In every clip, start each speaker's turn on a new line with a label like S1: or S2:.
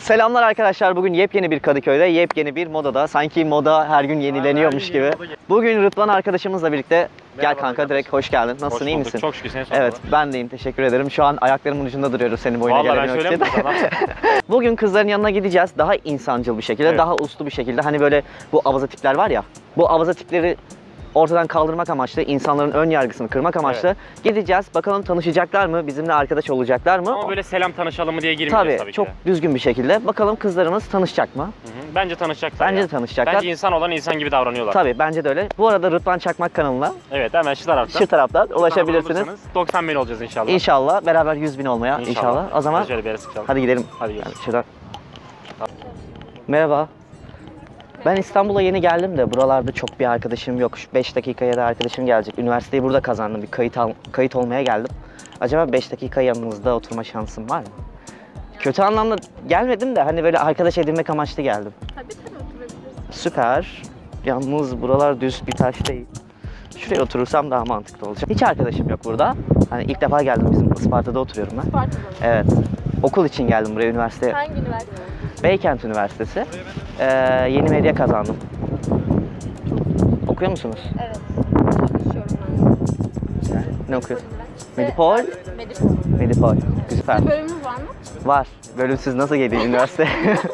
S1: Selamlar arkadaşlar. Bugün yepyeni bir Kadıköy'de, yepyeni bir modada. Sanki moda her gün yenileniyormuş gibi. Bugün Rıdvan arkadaşımızla birlikte gel kanka direkt hoş geldin. Nasılsın, iyi misin?
S2: Çok şükür, seni sormalı.
S1: Evet, ben deyim. Teşekkür ederim. Şu an ayaklarımın ucunda duruyoruz senin boyuna gelebilmek için. Bugün kızların yanına gideceğiz. Daha insancıl bir şekilde, daha uslu bir şekilde. Hani böyle bu abaza tipler var ya. Bu abaza tipleri ortadan kaldırmak amaçlı, insanların ön yargısını kırmak amaçlı gideceğiz. Bakalım tanışacaklar mı? Bizimle arkadaş olacaklar mı?
S2: Ama böyle selam tanışalım mı diye girmeyeceğiz tabii ki.
S1: Çok düzgün bir şekilde. Bakalım kızlarımız tanışacak mı?
S2: Bence tanışacaklar.
S1: Bence de tanışacaklar.
S2: Bence insan olan insan gibi davranıyorlar.
S1: Tabii bence de öyle. Bu arada Rıdvan Çakmak kanalına
S2: evet, hemen şu taraftan
S1: ulaşabilirsiniz.
S2: 90.000 olacağız inşallah.
S1: İnşallah. Beraber 100.000 olmaya inşallah. O zaman hadi gidelim.
S2: Hadi gidelim.
S1: Şuradan. Merhaba. Ben İstanbul'a yeni geldim de buralarda çok bir arkadaşım yok. Şu 5 dakikaya da arkadaşım gelecek. Üniversiteyi burada kazandım. Bir kayıt olmaya geldim. Acaba 5 dakika yanınızda oturma şansım var mı? Kötü anlamda gelmedim de hani böyle arkadaş edinmek amaçlı geldim.
S3: Tabii oturabiliriz.
S1: Süper. Yalnız buralar düz bir taş değil. Şuraya oturursam daha mantıklı olacak. Hiç arkadaşım yok burada. Hani ilk defa geldim, bizim Isparta'da oturuyorum ben.
S3: Isparta'da.
S1: Evet. Okul için geldim buraya, üniversite.
S3: Hangi üniversite?
S1: Beykent Üniversitesi. Yeni medya kazandım. Okuyor musunuz?
S3: Evet. Çalışıyorum ben.
S1: Ne okuyorsun? Medipol.
S3: Medipol.
S1: Medipol. Süper.
S3: Sizin bölümünüz var mı?
S1: Var. Bölümsüz nasıl geliyor üniversite?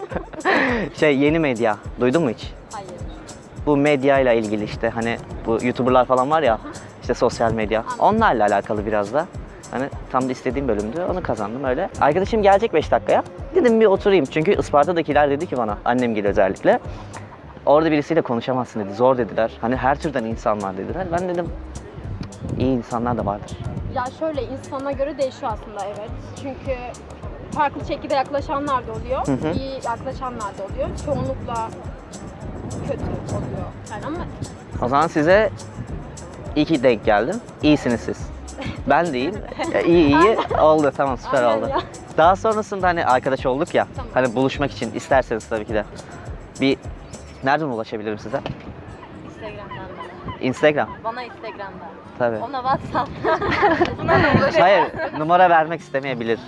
S1: Yeni medya. Duydun mu hiç?
S3: Hayır.
S1: Bu medya ile ilgili işte hani bu YouTuber'lar falan var ya, işte sosyal medya. Onlarla alakalı biraz da. Hani tam da istediğim bölümdü. Onu kazandım öyle. Arkadaşım gelecek 5 dakikaya. Dedim bir oturayım. Çünkü Isparta'dakiler dedi ki bana, annem gibi özellikle. Orada birisiyle konuşamazsın dedi. Zor dediler. Hani her türden insan var dediler. Ben dedim iyi insanlar da vardır.
S3: Ya şöyle, insana göre değişiyor aslında, evet. Çünkü farklı şekilde yaklaşanlar da oluyor. İyi yaklaşanlar da oluyor. Çoğunlukla kötü oluyor. Yani ama
S1: O zaman size iyi ki denk geldim. İyisiniz siz. Ben de iyiyim. İyi oldu. Tamam, süper
S3: Aynen
S1: oldu.
S3: ya.
S1: Daha sonrasında hani arkadaş olduk ya.
S3: Tamam.
S1: Hani buluşmak için isterseniz tabii ki de. Bir nereden ulaşabilirim size?
S3: Instagram'dan da.
S1: Instagram.
S3: Bana Instagram'dan.
S1: Tabii.
S3: Ona WhatsApp. Buna da ulaşabilir.
S1: Hayır, numara vermek istemeyebilir.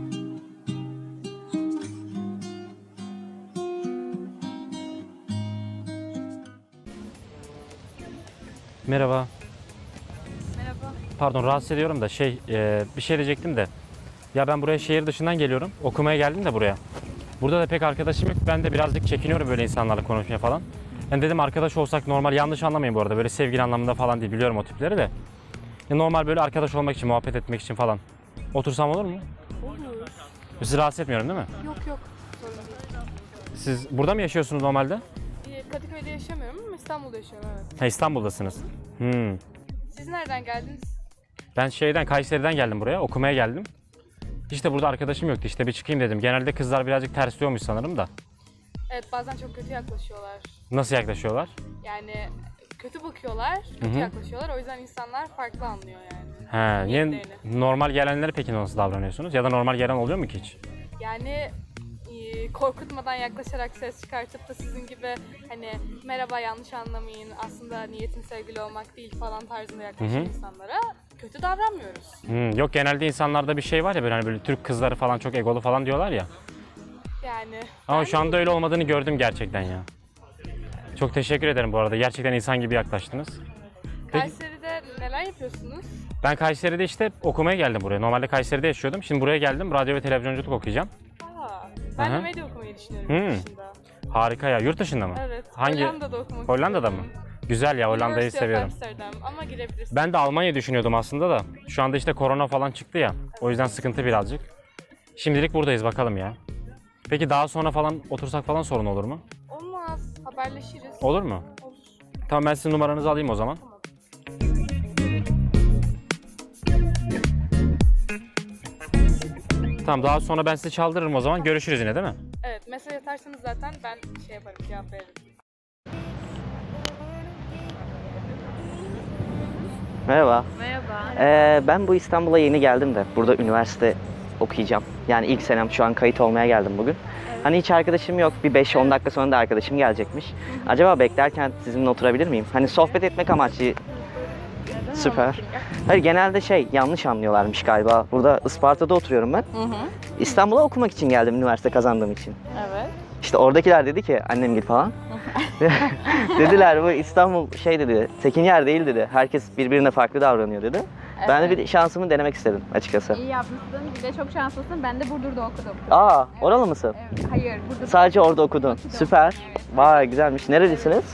S2: Merhaba.
S3: Merhaba.
S2: Pardon, rahatsız ediyorum da bir şey diyecektim de. Ya ben buraya şehir dışından geliyorum. Okumaya geldim de buraya. Burada da pek arkadaşım yok. Ben de birazcık çekiniyorum böyle insanlarla konuşmaya falan. Yani dedim arkadaş olsak normal, yanlış anlamayın bu arada. Böyle sevgili anlamında falan değil, biliyorum o tipleri de. Normal böyle arkadaş olmak için, muhabbet etmek için falan. Otursam olur mu?
S3: Olur.
S2: Sizi rahatsız etmiyorum değil mi?
S3: Yok. Sorun değil.
S2: Siz burada mı yaşıyorsunuz normalde?
S4: Kadıköy'de yaşamıyorum ama İstanbul'da yaşıyorum, evet.
S2: Ha, İstanbul'dasınız.
S4: Siz nereden geldiniz?
S2: Ben Kayseri'den geldim buraya, okumaya geldim. İşte burada arkadaşım yoktu, işte bir çıkayım dedim. Genelde kızlar birazcık tersliyormuş sanırım da.
S4: Evet, bazen çok kötü yaklaşıyorlar.
S2: Nasıl yaklaşıyorlar?
S4: Yani kötü bakıyorlar, kötü yaklaşıyorlar. O yüzden insanlar farklı anlıyor yani.
S2: He, niye
S4: Niyetlerini.
S2: normal gelenlere peki nasıl davranıyorsunuz? Ya da normal gelen oluyor mu ki hiç?
S4: Yani korkutmadan yaklaşarak ses çıkartıp da sizin gibi hani merhaba, yanlış anlamayın, aslında niyetim sevgili olmak değil falan tarzında yaklaşan insanlara kötü davranmıyoruz.
S2: Yok, genelde insanlarda bir şey var ya, böyle hani böyle Türk kızları falan çok egolu falan diyorlar ya.
S4: Yani
S2: Ama şu anda öyle olmadığını gördüm gerçekten ya. Çok teşekkür ederim bu arada. Gerçekten insan gibi yaklaştınız.
S4: Kayseri'de neler yapıyorsunuz?
S2: Ben Kayseri'de işte okumaya geldim buraya. Normalde Kayseri'de yaşıyordum. Şimdi buraya geldim. Radyo ve televizyonculuk okuyacağım.
S4: Ben de
S2: Hı hı.
S4: medya okumayı düşünüyorum yurt dışında.
S2: Harika ya. Yurt dışında mı?
S4: Evet.
S2: Hangi?
S4: Hollanda'da okumak
S2: Hollanda'da mı?
S4: istiyorum.
S2: Güzel ya, Hollanda'yı
S4: University of
S2: seviyorum.
S4: Amsterdam, ama girebilirsin.
S2: Ben de Almanya düşünüyordum aslında da. Şu anda işte korona falan çıktı ya. O yüzden sıkıntı birazcık. Şimdilik buradayız, bakalım ya. Peki daha sonra falan otursak falan sorun olur mu?
S4: Olmaz. Haberleşiriz.
S2: Olur mu?
S4: Olur.
S2: Tamam, ben sizin numaranızı alayım o zaman. Tamam, daha sonra ben size çaldırırım o zaman. Görüşürüz yine, değil mi?
S4: Evet, mesaj atarsanız zaten ben şey yaparım, cevap veririm.
S1: Merhaba.
S3: Merhaba.
S1: Ben bu İstanbul'a yeni geldim de burada üniversite okuyacağım. Yani ilk senem, şu an kayıt olmaya geldim bugün. Hani hiç arkadaşım yok. Bir 5-10 dakika sonra da arkadaşım gelecekmiş. Acaba beklerken sizinle oturabilir miyim? Hani sohbet etmek amaçlı. Süper. Hayır, genelde yanlış anlıyorlarmış galiba. Burada Isparta'da oturuyorum ben. İstanbul'a okumak için geldim, üniversite kazandığım için.
S5: Evet.
S1: İşte oradakiler dedi ki, annem gibi falan. Dediler bu İstanbul şey dedi, tekin yer değil dedi. Herkes birbirine farklı davranıyor dedi. Ben de bir şansımı denemek istedim açıkçası.
S3: İyi yapmışsın. Bir de çok şanslısın. Ben de Burdur'da okudum.
S1: Aa, oralı mısın?
S3: Evet. Hayır, Burdur'da.
S1: Sadece orada okudun. Süper.
S3: Evet.
S1: Vay güzelmiş. Nerelisiniz?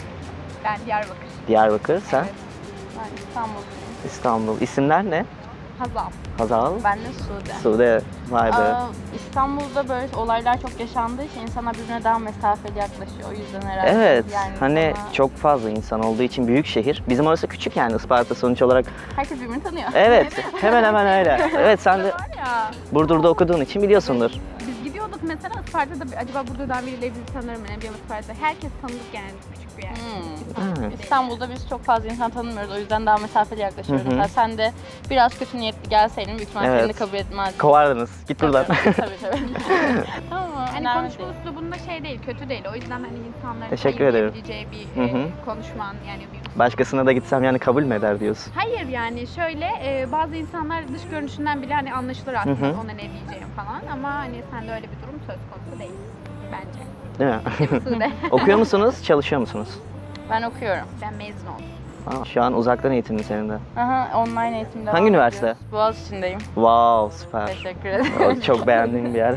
S3: Ben Diyarbakır.
S1: Diyarbakır. Sen?
S3: Evet.
S5: Ben İstanbul'dayım.
S1: İstanbul. İsimler ne?
S3: Hazal.
S1: Hazal.
S5: Ben de Sude.
S1: Sude. Vay be.
S5: İstanbul'da böyle olaylar çok yaşandığı için insanlar birbirine daha mesafeli yaklaşıyor. O yüzden herhalde.
S1: Evet.
S5: Yani
S1: Hani
S5: sana-
S1: çok fazla insan olduğu için büyük şehir. Bizim orası küçük yani, Isparta sonuç olarak.
S5: Herkes birbirini tanıyor.
S1: Evet. Hemen hemen öyle. Evet, sen de
S3: Var ya.
S1: Burdur'da okuduğun için biliyorsundur.
S3: Biz gidiyorduk mesela Isparta'da, acaba Burdur'dan biriyle bizi tanır mı ne bileyim Isparta. Herkes tanıdık yani, küçük bir yer.
S1: Hmm.
S5: İstanbul'da biz çok fazla insan tanımıyoruz. O yüzden daha mesafeli yaklaşıyoruz.
S1: Hı hı.
S5: Mesela sen de biraz kötü niyetli gelseydin büyük ihtimalle
S1: Evet.
S5: seni de kabul etmezdim.
S1: Kovardınız. Git buradan.
S5: Tabii tabii. Tamam.
S3: Hani
S5: önemli
S3: konuşma
S5: değil.
S3: üslubunda şey değil, kötü değil. O yüzden hani insanların
S1: Teşekkür
S3: hayır
S1: ederim.
S3: diyebileceği bir
S1: Hı hı.
S3: konuşman yani bir...
S1: Başkasına da gitsem yani kabul mü eder diyorsun?
S3: Hayır yani şöyle bazı insanlar dış görünüşünden bile hani anlaşılır aslında
S1: Hı hı.
S3: ona ne diyeceğim falan, ama hani sende öyle bir durum söz konusu değil bence.
S1: Değil mi?
S3: Sude.
S1: Okuyor musunuz? Çalışıyor musunuz?
S5: Ben okuyorum.
S3: Ben mezun oldum.
S1: Aa, şu an uzaktan eğitimli senin de.
S5: Aha, online eğitimde.
S1: Hangi üniversite?
S5: Boğaziçi'ndeyim.
S1: Wow, süper.
S5: Teşekkür ederim.
S1: O çok beğendiğim bir yer.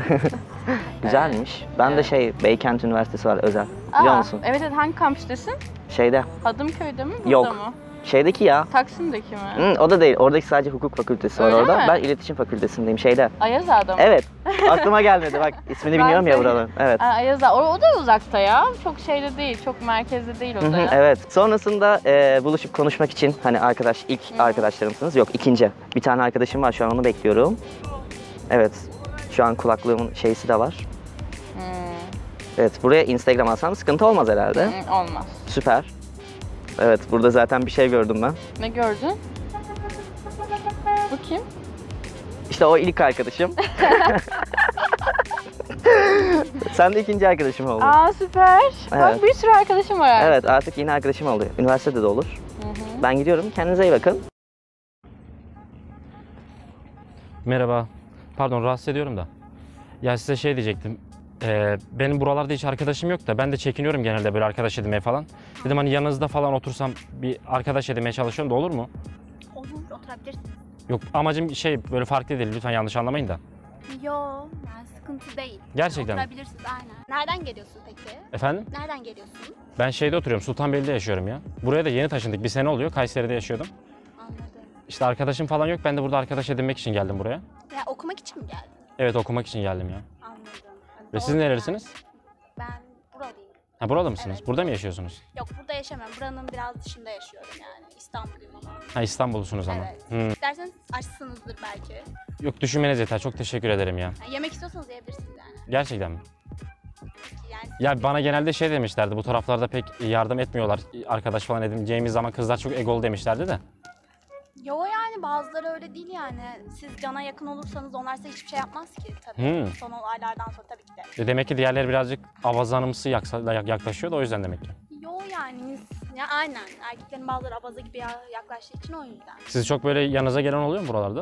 S1: Güzelmiş. Ben de Beykent Üniversitesi var, özel. Biliyor
S5: Aa,
S1: musun?
S5: Evet, hangi kampüstesin?
S1: Şeyde.
S5: Adımköy'de mi? Burada
S1: Yok.
S5: mı?
S1: Şeydeki ya.
S5: Taksim'deki mi?
S1: O da değil. Oradaki sadece hukuk fakültesi var
S5: Öyle
S1: orada.
S5: mi?
S1: Ben iletişim fakültesindeyim şeyde.
S5: Ayazağa'da mı?
S1: Evet. Aklıma gelmedi bak. İsmini
S5: Ben
S1: bilmiyorum ya
S5: de-
S1: buranın. Evet.
S5: Aa, Ayazağa. O da uzakta ya. Çok şeyde değil. Çok merkezde değil o
S1: Hı
S5: da
S1: hı,
S5: ya.
S1: evet. Sonrasında buluşup konuşmak için hani ilk arkadaşlarımsınız. Yok, ikinci. Bir tane arkadaşım var, şu an onu bekliyorum. Evet. Şu an kulaklığımın şeysi de var.
S5: Hmm,
S1: Evet, buraya Instagram alsam sıkıntı olmaz herhalde.
S5: olmaz.
S1: Süper. Evet, burada zaten bir şey gördüm ben.
S5: Ne gördün? Bu kim?
S1: İşte o ilk arkadaşım. Sen de ikinci arkadaşım oldun.
S5: Aa süper.
S1: Evet.
S5: Bak bir sürü arkadaşım var artık.
S1: Evet, artık yeni arkadaşım oldu. Üniversitede de olur.
S5: Hı hı.
S1: Ben gidiyorum. Kendinize iyi bakın.
S2: Merhaba. Pardon, rahatsız ediyorum da. Ya size şey diyecektim. Benim buralarda hiç arkadaşım yok da ben de çekiniyorum genelde böyle arkadaş edinmeye falan. Dedim hani yanınızda falan otursam bir arkadaş edinmeye çalışıyorum da olur mu?
S6: Olur, oturabilirsin.
S2: Yok, amacım böyle farklı değil, lütfen yanlış anlamayın da.
S6: Yo, yani sıkıntı değil.
S2: Gerçekten mi?
S6: Oturabilirsiniz, aynen. Nereden geliyorsun peki?
S2: Efendim?
S6: Nereden geliyorsun?
S2: Ben şeyde oturuyorum, Sultanbeyli'de yaşıyorum ya. Buraya da yeni taşındık, bir sene oluyor. Kayseri'de yaşıyordum.
S6: Anladım.
S2: İşte arkadaşım falan yok, ben de burada arkadaş edinmek için geldim buraya.
S6: Ya okumak için mi geldin?
S2: Evet, okumak için geldim ya.
S6: Anladım. Hadi
S2: Ve siz
S6: doğru
S2: nerelisiniz?
S6: yani. Ben buralıyım.
S2: Ha, buralı mısınız?
S6: Evet.
S2: Burada mı yaşıyorsunuz?
S6: Yok, burada yaşamıyorum. Buranın biraz dışında yaşıyorum yani. İstanbulluyum ama.
S2: Ha, İstanbullusunuz ama.
S6: Evet. İsterseniz açsınızdır belki.
S2: Yok, düşünmeniz yeter, çok teşekkür ederim ya.
S6: Yani yemek istiyorsanız yiyebilirsiniz yani.
S2: Gerçekten mi?
S6: Yani
S2: Ya bana genelde şey demişlerdi, bu taraflarda pek yardım etmiyorlar. Arkadaş falan edineceğimiz zaman kızlar çok egolu demişlerdi de.
S6: yo yani bazıları öyle değil yani. Siz cana yakın olursanız onlar size hiçbir şey yapmaz ki tabii.
S2: Hmm.
S6: Son olaylardan sonra tabii ki de.
S2: Demek ki diğerleri birazcık avazanımsı yaklaşıyor da o yüzden demek ki.
S6: Yo yani ya aynen erkeklerin bazıları abaza gibi yaklaştığı için o yüzden.
S2: Siz çok böyle yanınıza gelen oluyor mu buralarda?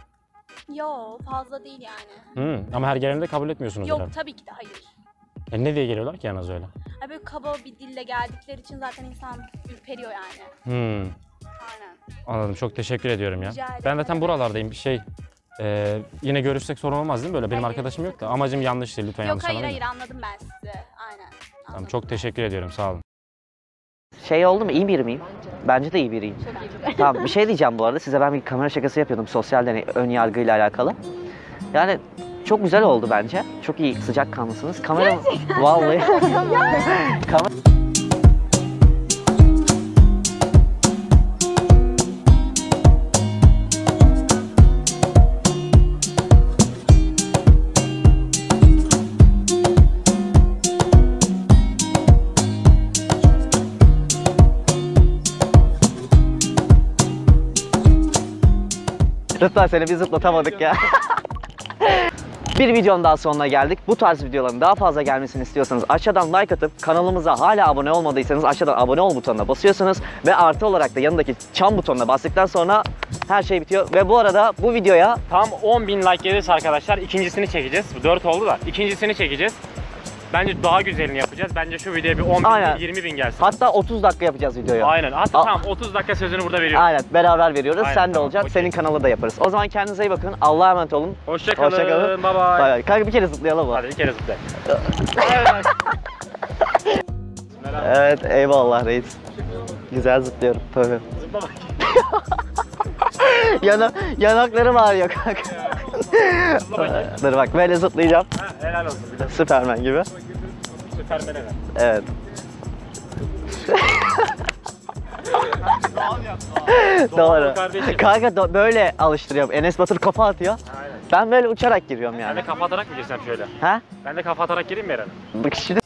S6: Yo fazla değil yani.
S2: Ama her geleni de kabul etmiyorsunuz
S6: Yok
S2: herhalde.
S6: tabii ki de hayır.
S2: Ne diye geliyorlar ki yanınıza öyle?
S6: Ha, böyle kaba bir dille geldikleri için zaten insan ürperiyor yani. Aynen.
S2: Anladım, çok teşekkür ediyorum ya.
S6: Rica ederim.
S2: Ben zaten buralardayım, yine görüşsek sorun olmaz değil mi böyle? Benim
S6: Hayır,
S2: arkadaşım yok da amacım yanlış değil, lütfen
S6: Yok
S2: yanlış
S6: hayır
S2: anlamayın.
S6: hayır anladım ben sizi. Aynen.
S2: Tamam,
S6: Anladım.
S2: çok teşekkür ediyorum, sağ olun.
S1: Şey oldu mu? İyi biri miyim? Bence de iyi biriyim. Tamam, bir şey diyeceğim bu arada. Size ben bir kamera şakası yapıyordum sosyal deney ön yargıyla alakalı. Yani çok güzel oldu bence. Çok iyi, sıcakkanlısınız. Kamera... Vallahi. Kamera... Rıdvan, seni bir zıplatamadık ya. Bir videonun daha sonuna geldik. Bu tarz videoların daha fazla gelmesini istiyorsanız aşağıdan like atıp kanalımıza hala abone olmadıysanız aşağıdan abone ol butonuna basıyorsunuz ve artı olarak da yanındaki çan butonuna bastıktan sonra her şey bitiyor. Ve bu arada bu videoya
S2: Tam 10.000 like gelirse arkadaşlar ikincisini çekeceğiz. 4 oldu da ikincisini çekeceğiz. Bence daha güzelini yapacağız. Bence şu videoya bir 10.000
S1: Aynen.
S2: 20.000 gelsin.
S1: hatta 30 dakika yapacağız videoyu.
S2: Aynen. Hatta
S1: Aa.
S2: tamam 30 dakika sözünü burada veriyorum.
S1: Aynen beraber veriyoruz.
S2: Aynen,
S1: Sen de
S2: tamam,
S1: olacak.
S2: okey.
S1: Senin kanalı da yaparız. O zaman kendinize iyi bakın. Allah'a emanet olun.
S2: Hoşçakalın.
S1: Hoşçakalın.
S2: Bye bye.
S1: Bay bay. Kanka bir kere zıplayalım mı?
S2: Hadi bir kere zıpla.
S1: Evet eyvallah reis. Güzel zıplıyorum tabii.
S2: Zıpla bak.
S1: Yanaklarım ağrıyor kanka.
S2: Zıpla bakayım.
S1: Dur bak böyle zıplayacağım.
S2: Ha, helal olsun. Bir de
S1: Süpermen gibi.
S2: Süpermen helal.
S1: Evet. Doğru.
S2: kardeşim.
S1: Kanka böyle alıştırıyorum. Enes Batur kafa atıyor.
S2: Aynen.
S1: Ben böyle uçarak giriyorum
S2: Ben
S1: yani.
S2: de kafa atarak mı girsem şöyle?
S1: Ha?
S2: Ben de kafa atarak gireyim mi Eren?
S1: Bak şimdi